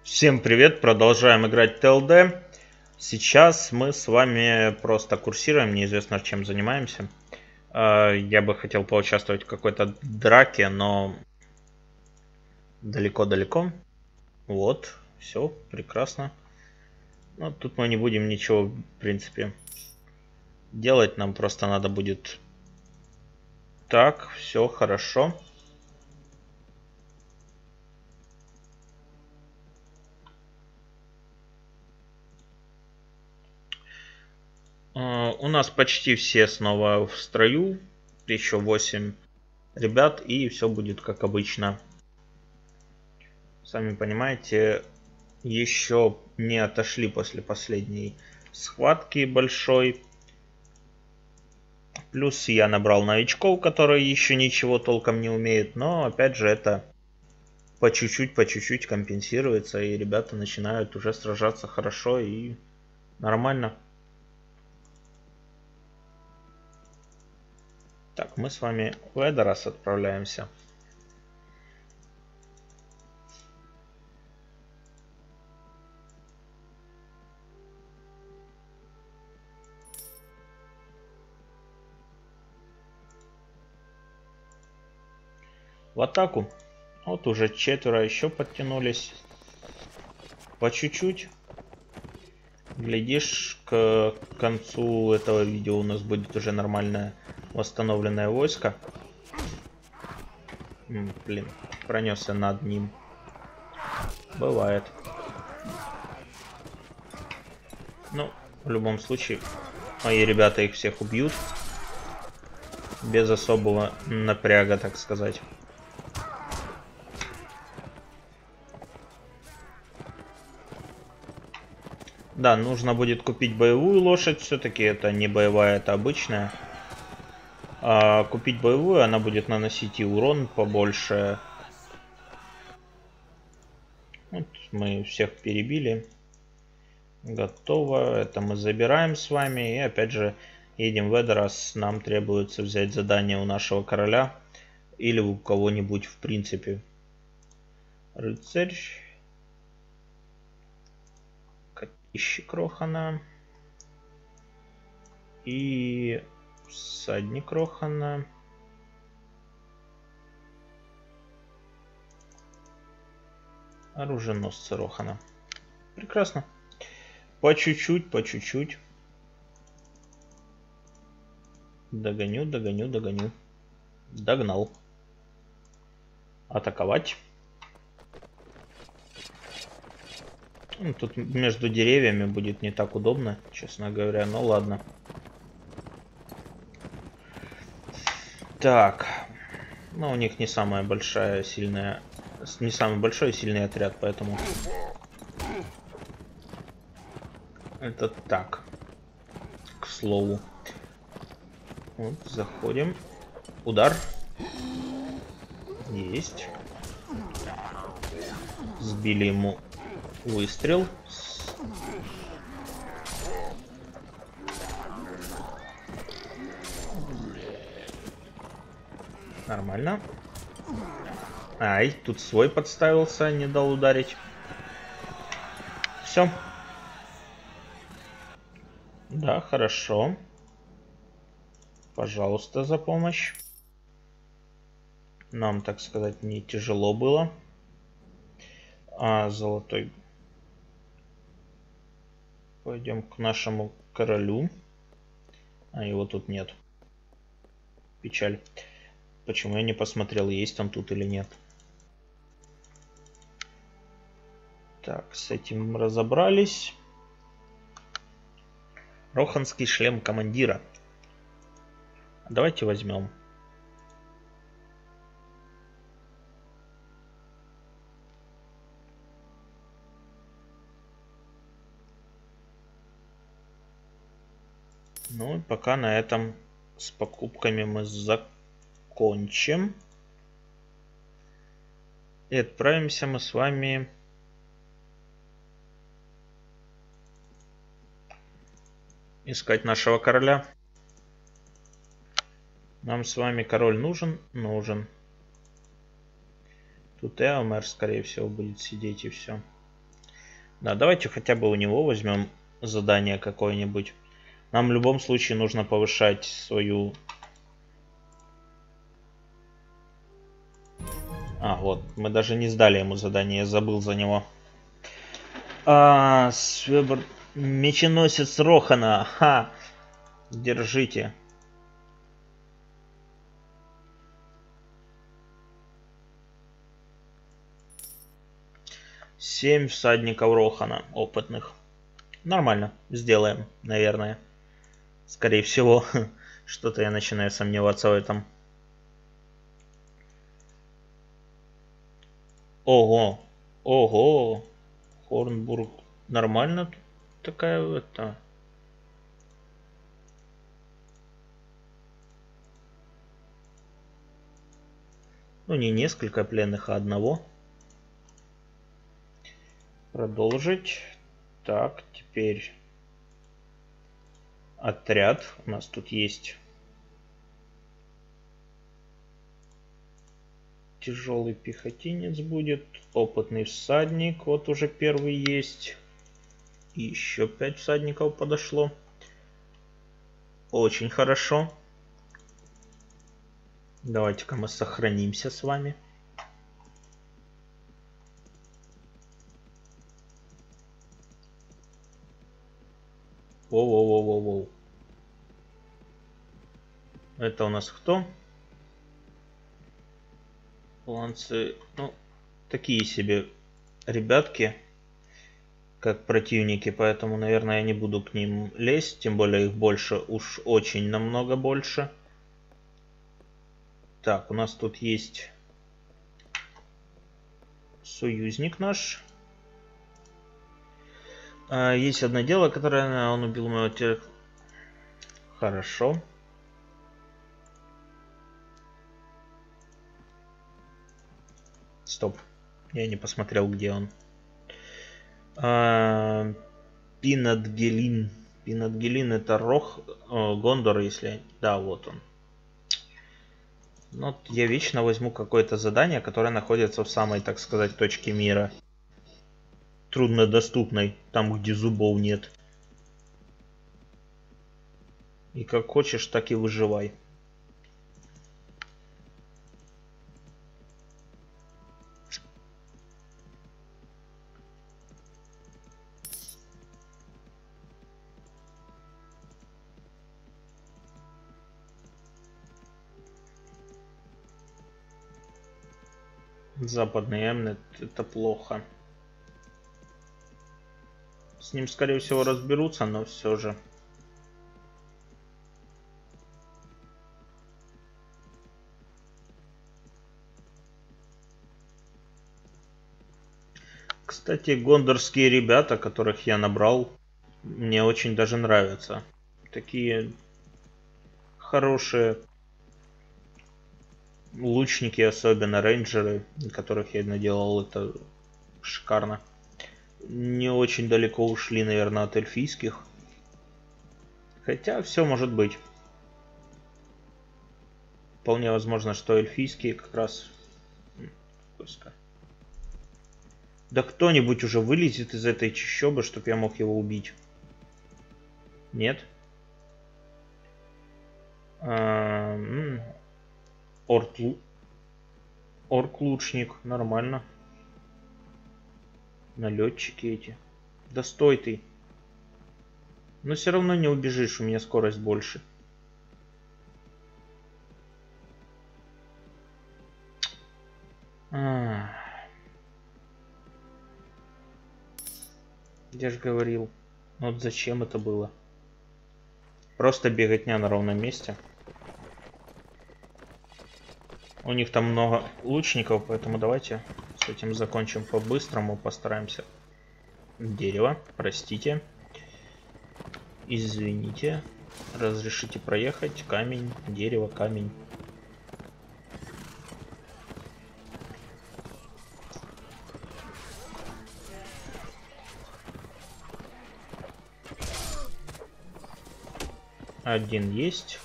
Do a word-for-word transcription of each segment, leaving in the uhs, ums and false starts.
Всем привет, продолжаем играть ти эл ди. Сейчас мы с вами просто курсируем, неизвестно чем занимаемся. Я бы хотел поучаствовать в какой-то драке, но далеко-далеко. Вот, все, прекрасно. Но тут мы не будем ничего, в принципе, делать. Нам просто надо будет... Так, все хорошо. У нас почти все снова в строю. Еще восемь ребят, и все будет как обычно. Сами понимаете, еще не отошли после последней схватки большой. Плюс я набрал новичков, которые еще ничего толком не умеют. Но опять же это по чуть-чуть, по чуть-чуть компенсируется. И ребята начинают уже сражаться хорошо и нормально. Так, мы с вами в Эдорас отправляемся. В атаку. Вот уже четверо еще подтянулись. По чуть-чуть. Глядишь, к концу этого видео у нас будет уже нормальное восстановленное войско. М, блин, пронесся над ним. Бывает. Ну, в любом случае, мои ребята их всех убьют. Без особого напряга, так сказать. Да, нужно будет купить боевую лошадь. Все-таки это не боевая, это обычная. А купить боевую, она будет наносить и урон побольше. Вот мы всех перебили. Готово. Это мы забираем с вами. И опять же едем в Эдорас. Нам требуется взять задание у нашего короля. Или у кого-нибудь в принципе. Рыцарь. Котище Крохана. И всадник Крохана. Оруженосцы Рохана. Прекрасно. По чуть-чуть, по чуть-чуть. Догоню, догоню, догоню. Догнал. Атаковать. Ну, тут между деревьями будет не так удобно, честно говоря. Ну ладно. Так. Ну, у них не самая большая, сильная... Не самый большой сильный отряд, поэтому... Это так. К слову. Вот, заходим. Удар. Есть. Сбили ему выстрел. Нормально. Ай, тут свой подставился, не дал ударить. Все. Да, хорошо. Пожалуйста, за помощь. Нам, так сказать, не тяжело было. А золотой. Пойдем к нашему королю. А его тут нет. Печаль. Почему я не посмотрел, есть он тут или нет. Так, с этим разобрались. Роханский шлем командира. Давайте возьмем. Ну и пока на этом с покупками мы закончим. И отправимся мы с вами... искать нашего короля. Нам с вами король нужен? Нужен. Тут Эомер, скорее всего, будет сидеть и все. Да, давайте хотя бы у него возьмем задание какое-нибудь. Нам в любом случае нужно повышать свою... А, вот, мы даже не сдали ему задание, я забыл за него. А, Свебр... Меченосец Рохана, ха! Держите. Семь всадников Рохана, опытных. Нормально, сделаем, наверное. Скорее всего, что-то я начинаю сомневаться в этом. Ого, ого, Хорнбург, нормально такая это. Ну, не несколько пленных, а одного. Продолжить. Так, теперь отряд. У нас тут есть тяжелый пехотинец будет. Опытный всадник. Вот уже первый есть. И еще пять всадников подошло. Очень хорошо. Давайте-ка мы сохранимся с вами. Воу-воу-воу-воу-воу. Это у нас кто? Ланцы, ну, такие себе ребятки, как противники, поэтому, наверное, я не буду к ним лезть, тем более их больше, уж очень намного больше. Так, у нас тут есть союзник наш. А, есть одно дело, которое он убил моего тех. Хорошо. Стоп. Я не посмотрел, где он. А, Пинатгелин. Пинатгелин это Рох... О, Гондор, если... Да, вот он. Ну, я вечно возьму какое-то задание, которое находится в самой, так сказать, точке мира. Труднодоступной. Там, где зубов нет. И как хочешь, так и выживай. Западный Эмнет, это плохо. С ним, скорее всего, разберутся, но все же. Кстати, гондорские ребята, которых я набрал, мне очень даже нравятся. Такие хорошие лучники, особенно рейнджеры, которых я наделал, это шикарно. Не очень далеко ушли, наверное, от эльфийских. Хотя все может быть. Вполне возможно, что эльфийские как раз... Да кто-нибудь уже вылезет из этой чащобы, чтобы я мог его убить. Нет? Орк... Орк-лучник. Нормально. Налетчики эти. Да стой ты. Но все равно не убежишь, у меня скорость больше. А. Я же говорил. Вот зачем это было? Просто беготня на ровном месте. У них там много лучников, поэтому давайте с этим закончим по-быстрому. Постараемся. Дерево, простите. Извините. Разрешите проехать. Камень, дерево, камень. Один есть.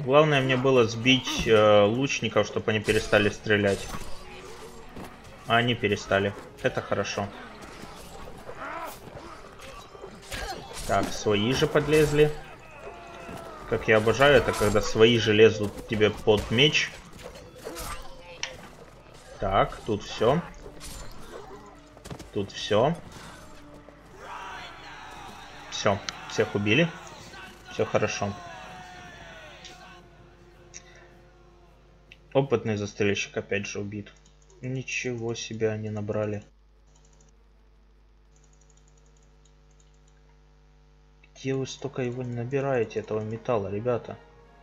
Главное мне было сбить э, лучников, чтобы они перестали стрелять. А они перестали. Это хорошо. Так, свои же подлезли. Как я обожаю, это когда свои же лезут тебе под меч. Так, тут все. Тут все. Все, всех убили. Все хорошо. Опытный застрельщик опять же убит. Ничего себе они набрали. Где вы столько его не набираете, этого металла, ребята?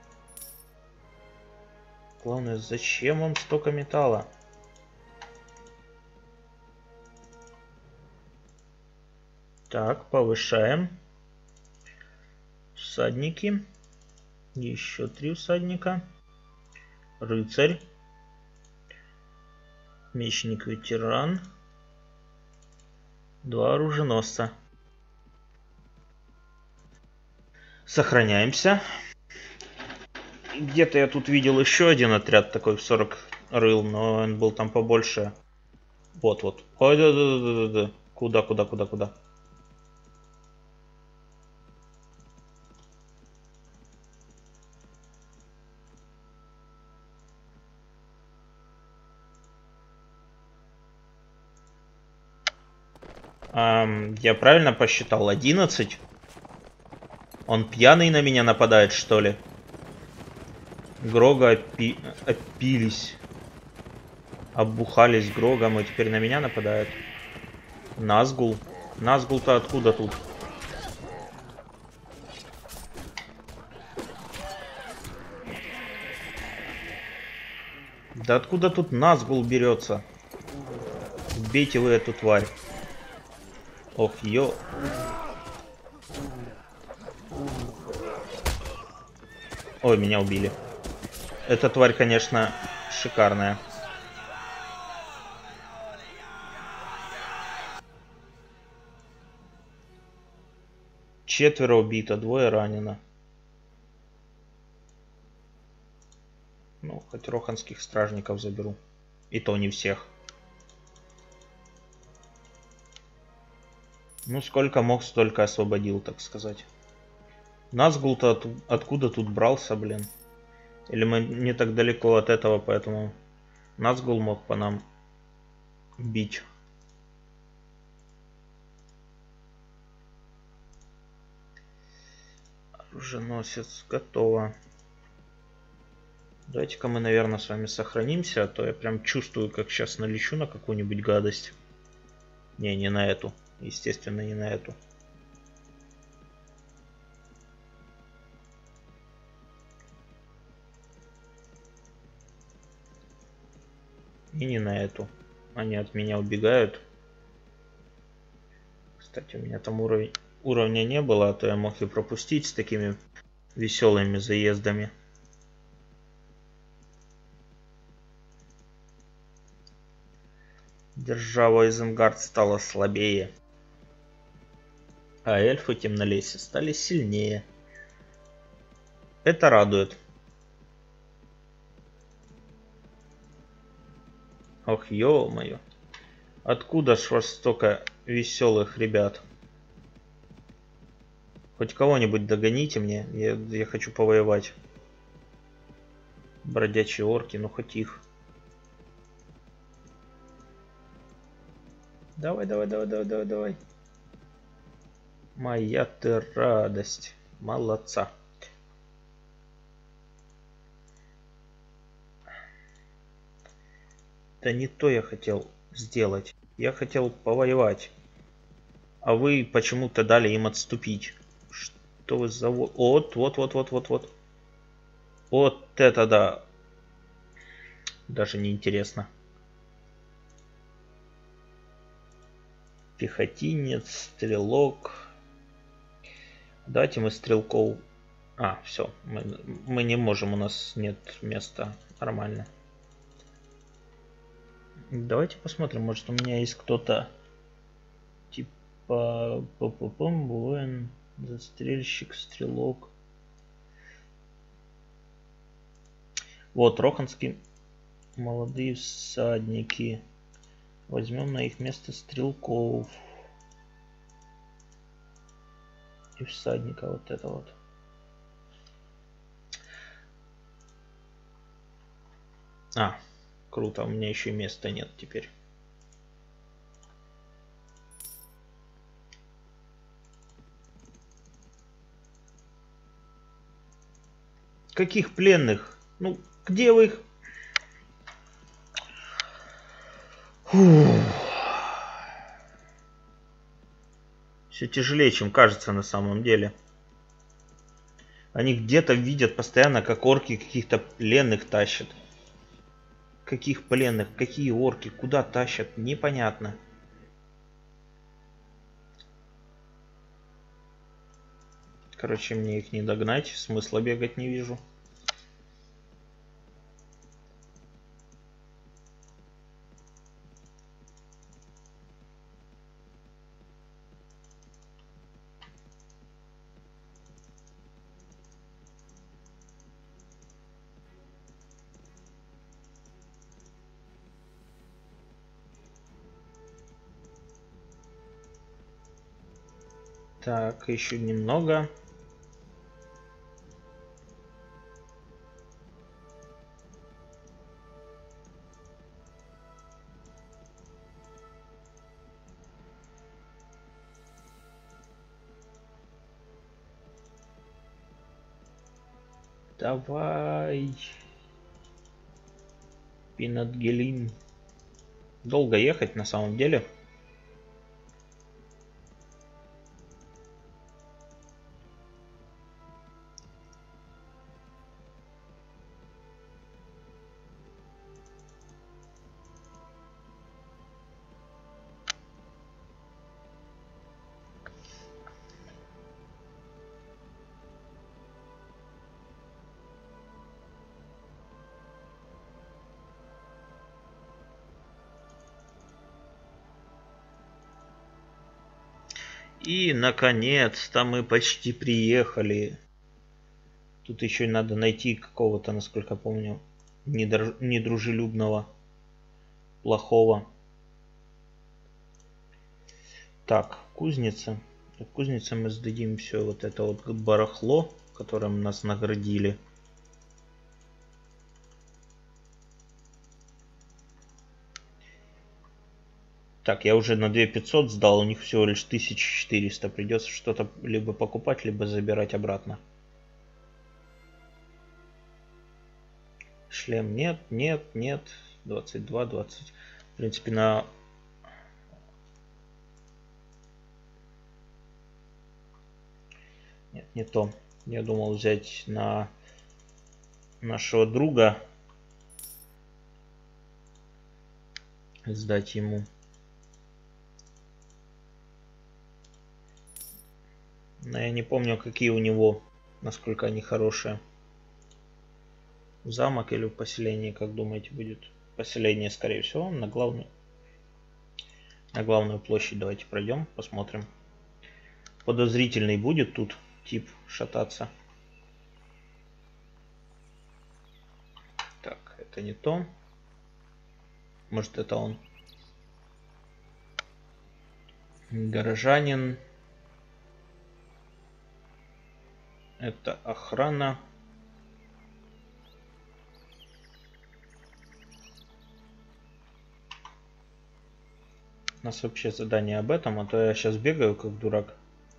Главное, зачем вам столько металла? Так, повышаем. Всадники. Еще три всадника. Рыцарь. Мечник-ветеран. Два оруженосца. Сохраняемся. Где-то я тут видел еще один отряд такой в сорок рыл, но он был там побольше. Вот-вот. Ой, да-да-да-да-да. Куда, куда, куда, куда? Um, я правильно посчитал? одиннадцать? Он пьяный на меня нападает, что ли? Грога опи... опились. Оббухались Грогом и теперь на меня нападают. Назгул. Назгул-то откуда тут? Да откуда тут Назгул берется? Убейте вы эту тварь. Ох, ё. Ой, меня убили. Эта тварь, конечно, шикарная. Четверо убито, двое ранено. Ну, хоть роханских стражников заберу. И то не всех. Ну, сколько мог, столько освободил, так сказать. Назгул-то от, откуда тут брался, блин? Или мы не так далеко от этого, поэтому Назгул мог по нам бить. Оруженосец, готово. Давайте-ка мы, наверное, с вами сохранимся, а то я прям чувствую, как сейчас налечу на какую-нибудь гадость. Не, не на эту. Естественно, не на эту. И не на эту. Они от меня убегают. Кстати, у меня там уровень, уровня не было, а то я мог и пропустить с такими веселыми заездами. Держава Изенгард стала слабее. А эльфы темнолесья стали сильнее. Это радует. Ох, ё-моё. Откуда ж вас столько веселых ребят? Хоть кого-нибудь догоните мне. Я, я хочу повоевать. Бродячие орки, ну хоть их. Давай, давай, давай, давай, давай, давай. Моя ты радость. Молодца. Да не то я хотел сделать. Я хотел повоевать. А вы почему-то дали им отступить. Что вы за... Вот, вот, вот, вот, вот, вот. Вот это да. Даже не интересно. Пехотинец, стрелок. Давайте мы стрелков... А, все. Мы, мы не можем, у нас нет места. Нормально. Давайте посмотрим, может у меня есть кто-то типа воин, застрельщик, стрелок. Вот, Роханские молодые всадники. Возьмем на их место стрелков. И всадника вот это вот. А, круто, у меня еще места нет теперь. Каких пленных? Ну, где вы их? Фух. Все тяжелее, чем кажется на самом деле. Они где-то видят постоянно, как орки каких-то пленных тащат. Каких пленных? Какие орки? Куда тащат? Непонятно. Короче, мне их не догнать. Смысла бегать не вижу. Так, еще немного. Давай. Пинатгелин. Долго ехать на самом деле. И, наконец-то, мы почти приехали. Тут еще надо найти какого-то, насколько я помню, недружелюбного, плохого. Так, кузница. В кузнице мы сдадим все вот это вот барахло, которым нас наградили. Так, я уже на две тысячи пятьсот сдал, у них всего лишь тысяча четыреста. Придется что-то либо покупать, либо забирать обратно. Шлем нет, нет, нет. двадцать два, двадцать. В принципе, на... Нет, не то. Я думал взять на нашего друга. Сдать ему. Но я не помню, какие у него, насколько они хорошие. Замок или в поселении, как думаете, будет? Поселение, скорее всего, на главную. На главную площадь давайте пройдем, посмотрим. Подозрительный будет тут тип шататься. Так, это не то. Может, это он. Горожанин. Это охрана. У нас вообще задание об этом, а то я сейчас бегаю как дурак.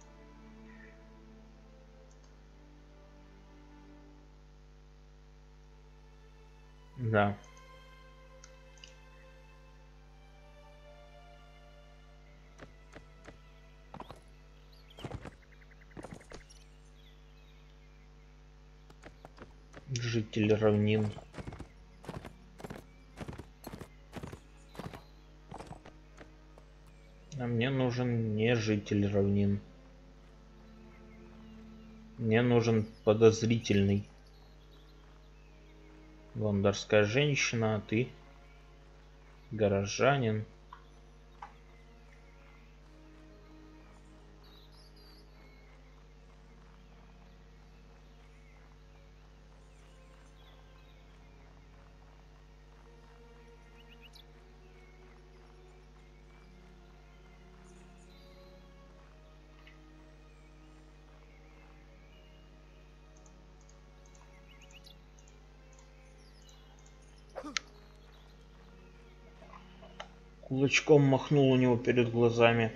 Да. Житель равнин. А мне нужен не житель равнин. Мне нужен подозрительный. Лондарская женщина, а ты горожанин. Кулачком махнул у него перед глазами.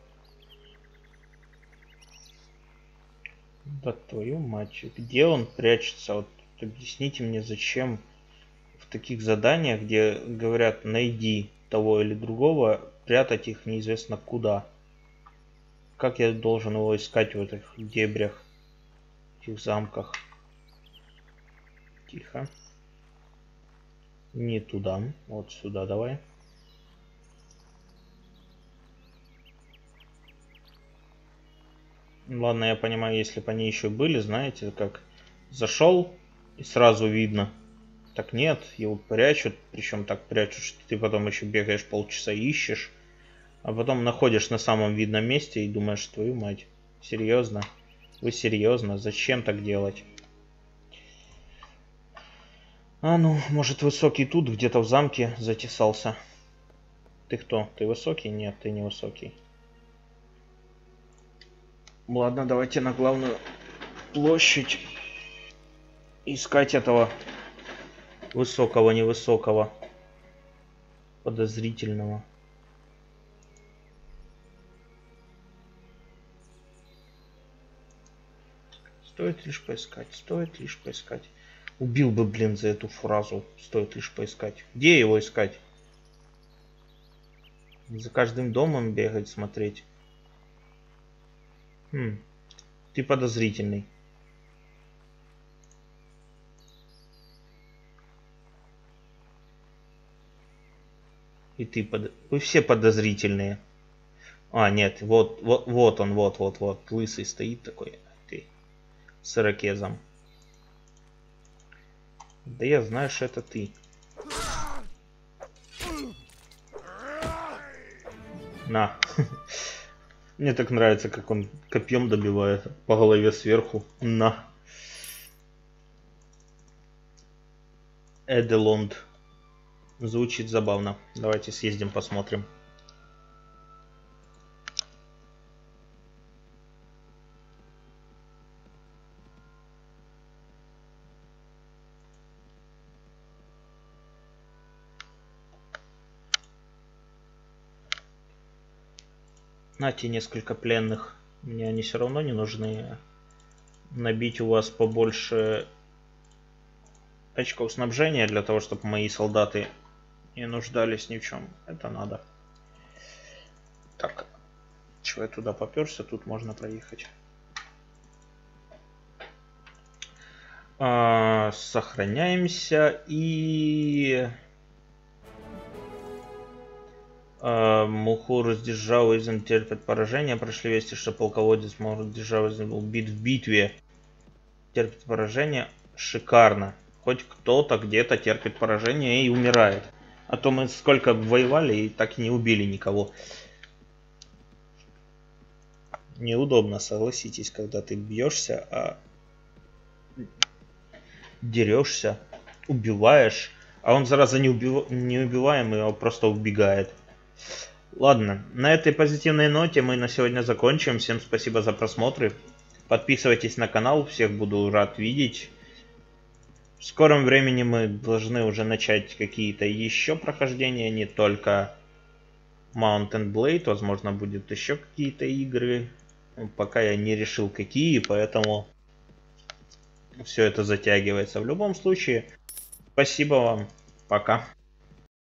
Да твою мать, где он прячется? Вот объясните мне, зачем в таких заданиях, где говорят найди того или другого, прятать их неизвестно куда. Как я должен его искать в этих дебрях, в этих замках? Тихо. Не туда, вот сюда давай. Ладно, я понимаю, если бы они еще были, знаете, как зашел и сразу видно. Так нет, его прячут, причем так прячут, что ты потом еще бегаешь полчаса ищешь, а потом находишь на самом видном месте и думаешь, твою мать, серьезно? Вы серьезно? Зачем так делать? А ну, может, высокий тут где-то в замке затесался. Ты кто? Ты высокий? Нет, ты не высокий. Ладно, давайте на главную площадь искать этого высокого, невысокого, подозрительного. Стоит лишь поискать, стоит лишь поискать. Убил бы, блин, за эту фразу. Стоит лишь поискать. Где его искать? За каждым домом бегать, смотреть. Хм, ты подозрительный. И ты под... Вы все подозрительные. А, нет, вот, вот, вот он, вот, вот, вот. Лысый стоит такой. Ты с ирокезом. Да я знаю, что это ты. На. Мне так нравится, как он копьем добивает по голове сверху. На. Эделонд. Звучит забавно. Давайте съездим, посмотрим. Нате несколько пленных. Мне они все равно не нужны. Набить у вас побольше очков снабжения для того, чтобы мои солдаты не нуждались ни в чем. Это надо. Так. Чего я туда поперся? Тут можно проехать. А, сохраняемся и... Мухур из Державы терпит поражение. Прошли вести, что полководец Мухур из Державы был убит в битве. Терпит поражение. Шикарно. Хоть кто-то где-то терпит поражение и умирает. А то мы сколько воевали и так и не убили никого. Неудобно, согласитесь, когда ты бьешься, а дерешься, убиваешь. А он, зараза, не, убив... не убиваемый, а просто убегает. Ладно, на этой позитивной ноте мы на сегодня закончим. Всем спасибо за просмотры. Подписывайтесь на канал, всех буду рад видеть. В скором времени мы должны уже начать какие-то еще прохождения, не только Mount and Blade. Возможно, будет еще какие-то игры. Пока я не решил какие, поэтому все это затягивается. В любом случае, спасибо вам. Пока.